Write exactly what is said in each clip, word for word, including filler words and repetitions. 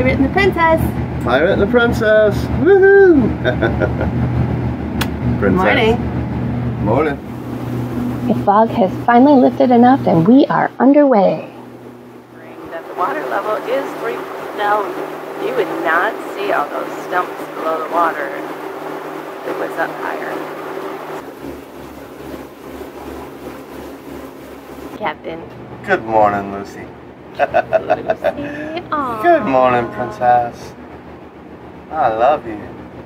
Pirate and the Princess. Pirate and the Princess. Woohoo! Princess. Morning. Morning. The fog has finally lifted enough and we are underway. That the water level is three feet down. You would not see all those stumps below the water if it was up higher. Captain. Good morning, Lucy. Lucy. Aww. Good morning, Princess. I love you.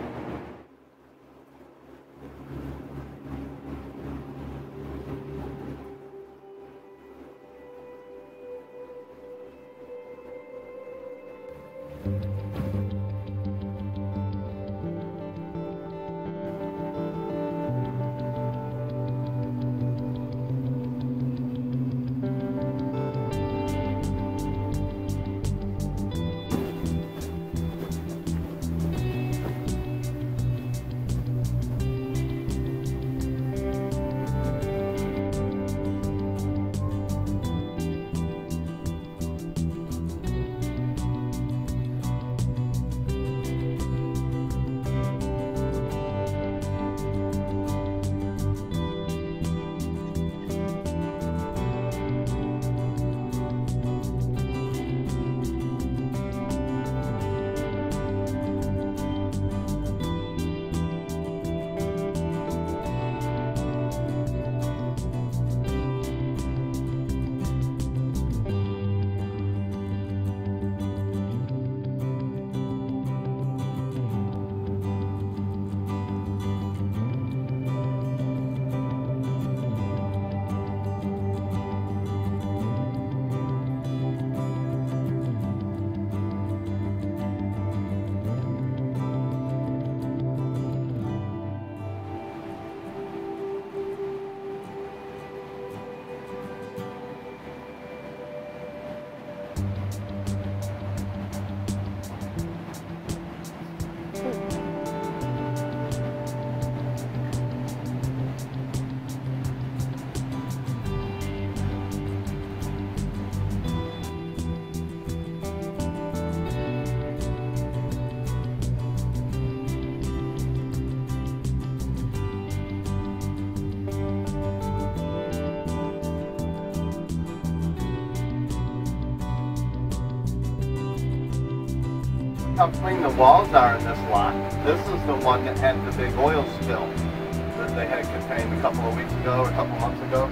How clean the walls are in this lot. This is the one that had the big oil spill that they had contained a couple of weeks ago or a couple months ago.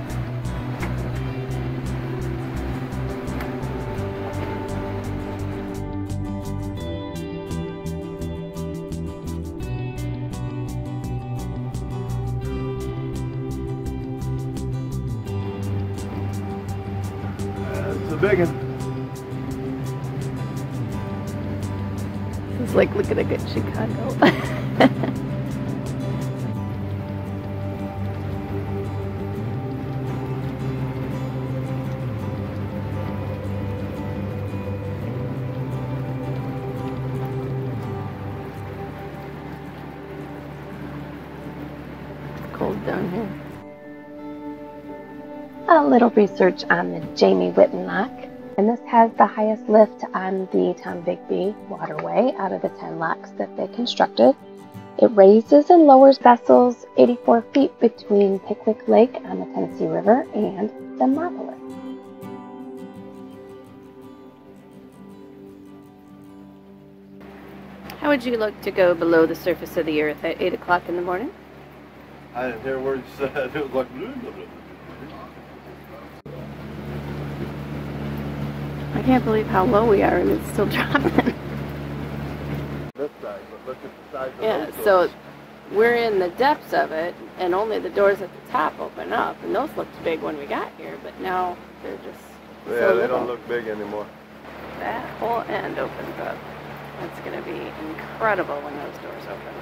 That's a big one. It's like looking at good Chicago. It's cold down here. A little research on the Jamie Whitten lock. And this has the highest lift on the Tombigbee Waterway out of the ten locks that they constructed. It raises and lowers vessels eighty-four feet between Pickwick Lake on the Tennessee River and the Marvelous. How would you look to go below the surface of the earth at eight o'clock in the morning? I didn't hear words said. It was like... I can't believe how low we are and it's still dropping. This side, but look at the size of Yeah, those so doors. we're in the depths of it and only the doors at the top open up, and those looked big when we got here, but now they're just Yeah, so they little. don't look big anymore. That whole end opens up. It's going to be incredible when those doors open.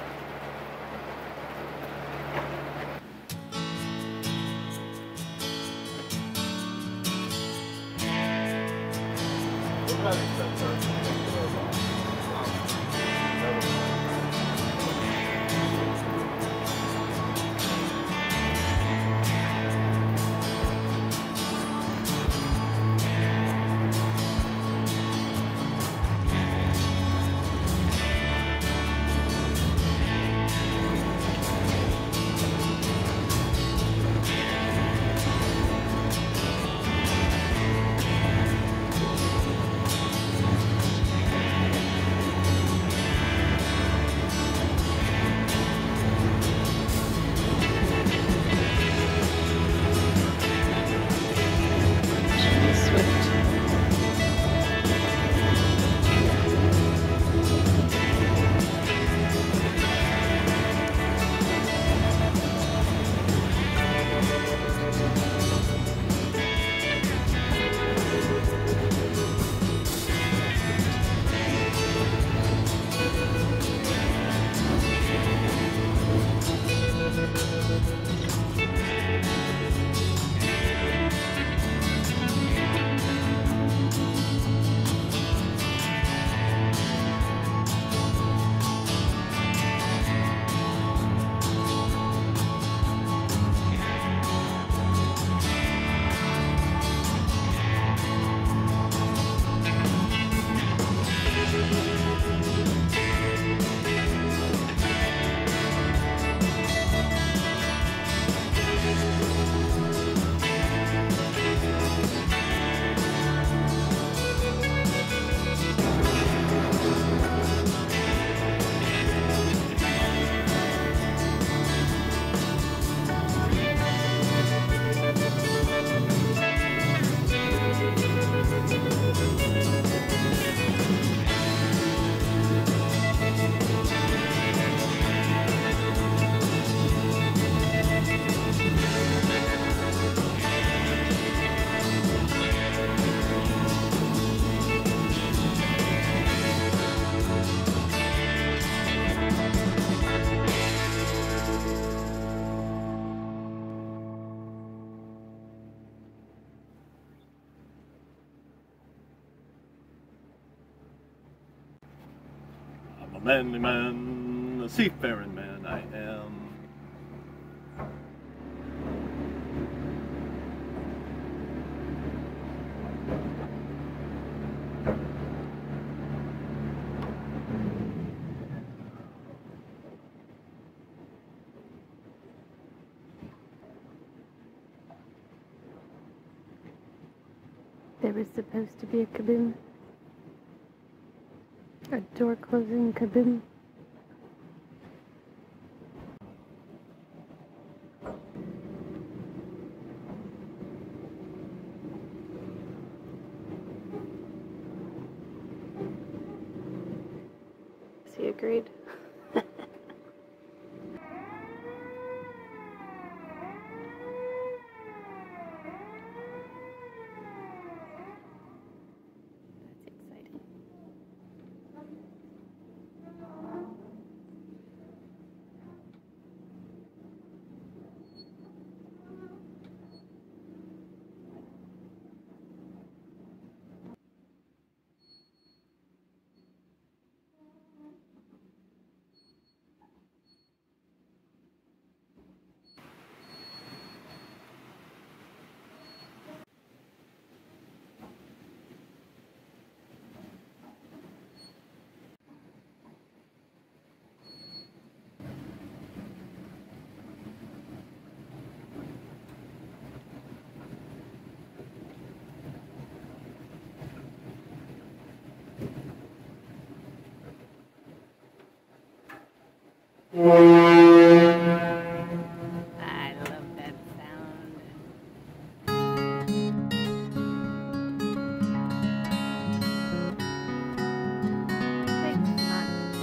a manly man, a seafaring man I am. There was supposed to be a kaboom. A door closing kaboom. He agreed. I love that sound. Thanks, Mark.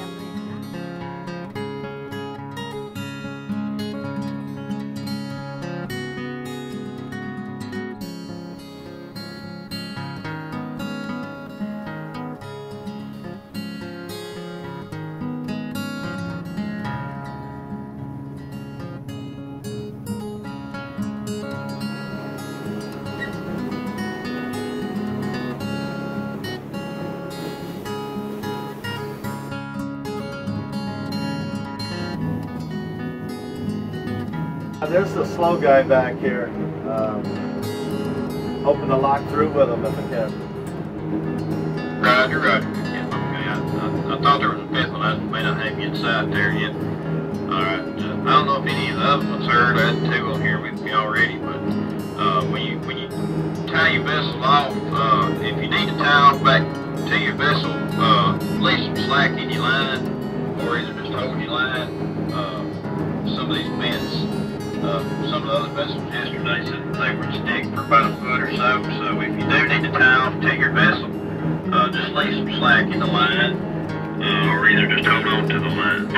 There's the slow guy back here. Um, hoping to lock through with him if I can. Roger, roger. Yeah, okay. I, I, I thought there was a fifth one. I may not have you inside there yet. Alright. Uh, I don't know if any of the other ones heard. I had two on here with me already, but uh, when you when you tie your vessel off, uh, if you need to tie off back to your vessel, uh, leave some slack in your line, or either just hold your line. Uh, some of these bends. Uh, some of the other vessels yesterday said they were stick for about a foot or so, so if you do need to tie off to your vessel, uh, just leave some slack in the line, uh, or either just hold on to the line.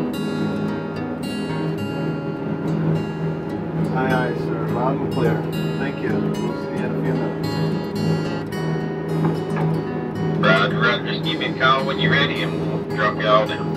Aye, aye, sir. Loud and clear. Thank you. We'll see you in a few minutes. Roger, roger. Just give me a call when you're ready and we'll drop you all down.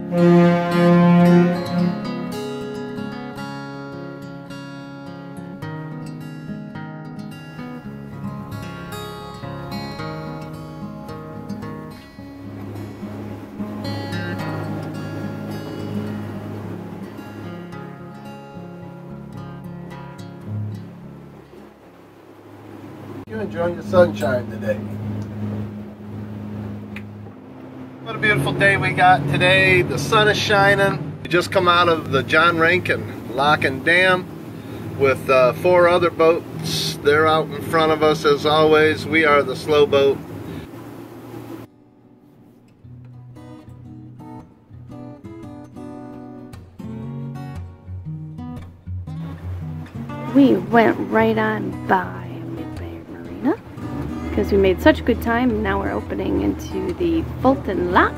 You enjoying the sunshine today? What a beautiful day we got today. The sun is shining. We just come out of the John Rankin Lock and Dam with uh, four other boats. They're out in front of us as always. We are the slow boat. We went right on by Midway Marina because we made such good time. Now we're opening into the Fulton Lock.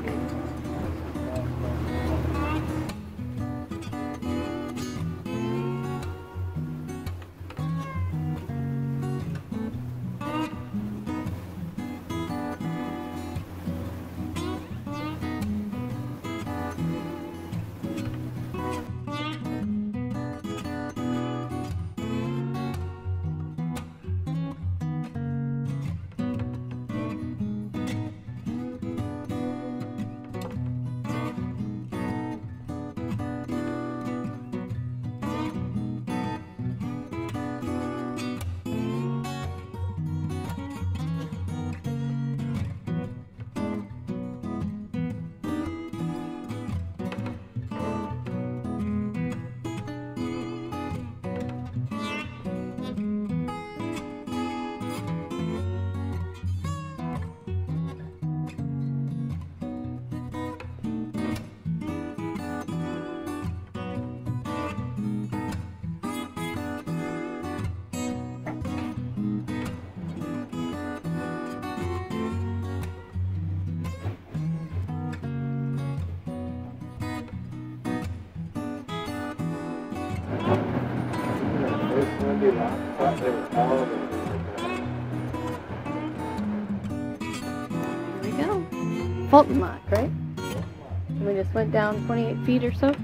Here we go. Fulton Lock, right? And we just went down twenty-eight feet or so.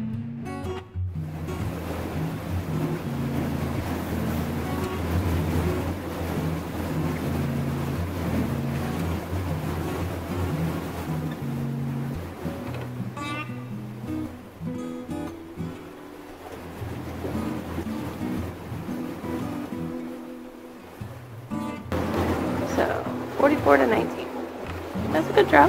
forty-four to nineteen. That's a good drop.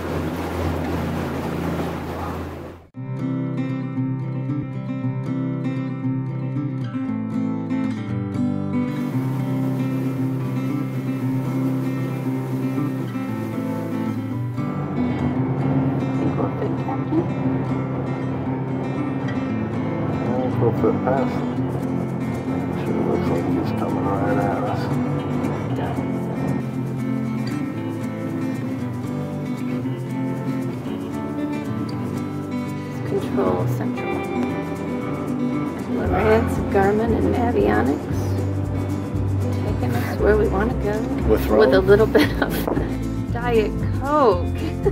We'll fit past him. Sure looks like he's coming right at us. Control Central. Lawrence, Garmin, and Navionics taking us where we want to go With, with a little bit of Diet Coke.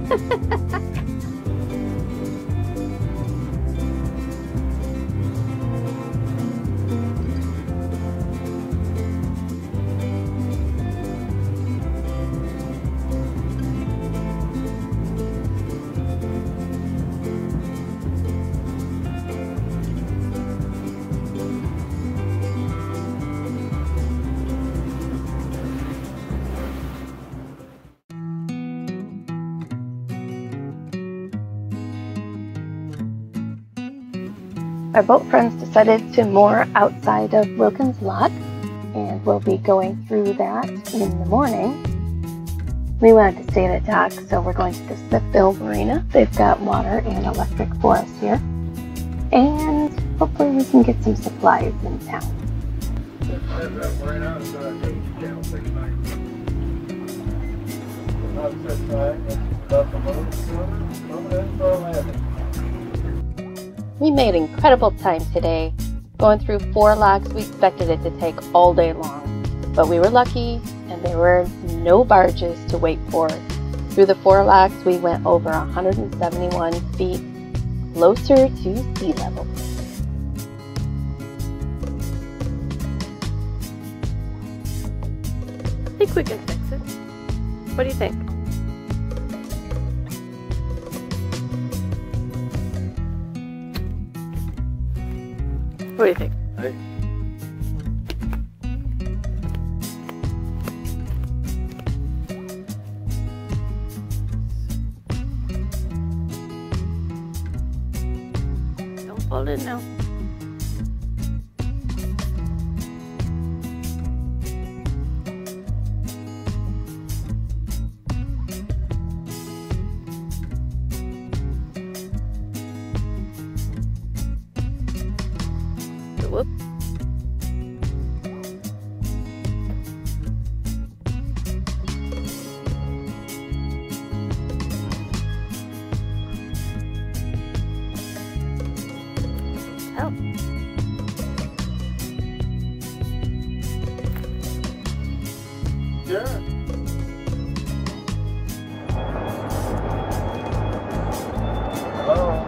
Our boat friends decided to moor outside of Wilkins Lock, and we'll be going through that in the morning. We wanted to stay at a dock, so we're going to the Smithville Marina. They've got water and electric for us here, and hopefully we can get some supplies in town. We made incredible time today, going through four locks. We expected it to take all day long, but we were lucky and there were no barges to wait for. Through the four locks, we went over one hundred seventy-one feet closer to sea level. I think we can fix it. What do you think? What do you think? Hey. Don't hold it now. Whoop. Help. Yeah. Hello.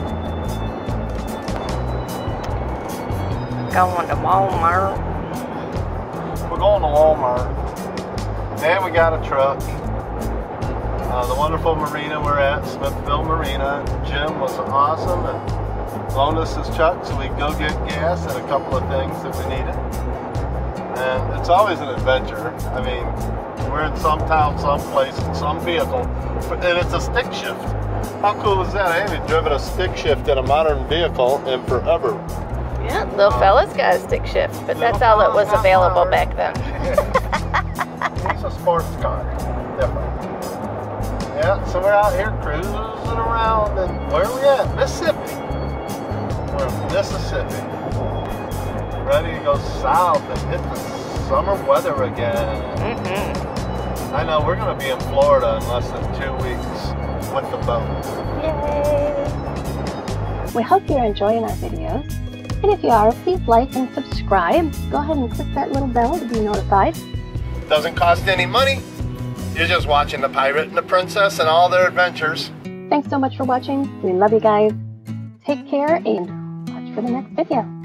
Going to Walmart. We're going to Walmart. And we got a truck. Uh, the wonderful marina we're at, Smithville Marina. Jim was awesome and loaned us his truck so we could go get gas and a couple of things that we needed. And it's always an adventure. I mean, we're in some town, some place, in some vehicle, and it's a stick shift. How cool is that? I haven't driven a stick shift in a modern vehicle in forever. Yeah, little fella's got a stick shift, but that's all that was available back then. It's a sports car, definitely. Yeah, so we're out here cruising around, and where are we at? Mississippi. We're in Mississippi. Ready to go south and hit the summer weather again. Mm-hmm. I know, we're going to be in Florida in less than two weeks with the boat. Yay! We hope you're enjoying our videos. And if you are, please like and subscribe. Go ahead and click that little bell to be notified. Doesn't cost any money. You're just watching the pirate and the princess and all their adventures. Thanks so much for watching. We love you guys. Take care and watch for the next video.